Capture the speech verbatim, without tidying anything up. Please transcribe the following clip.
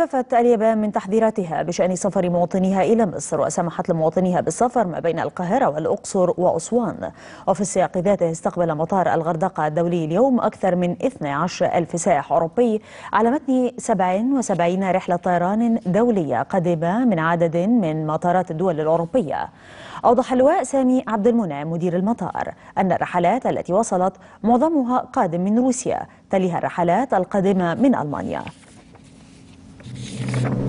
خففت اليابان من تحذيراتها بشأن سفر مواطنيها إلى مصر، وسمحت لمواطنيها بالسفر ما بين القاهرة والأقصر وأسوان. وفي السياق ذاته استقبل مطار الغردقة الدولي اليوم أكثر من اثني عشر ألف سائح أوروبي على متن سبع وسبعين رحلة طيران دولية قادمة من عدد من مطارات الدول الأوروبية. أوضح اللواء سامي عبد المنعم مدير المطار أن الرحلات التي وصلت معظمها قادم من روسيا، تليها الرحلات القادمة من ألمانيا.